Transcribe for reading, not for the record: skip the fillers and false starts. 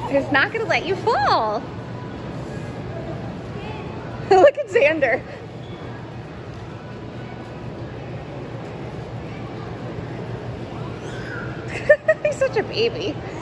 He's not gonna let you fall. Look at Xander. He's such a baby.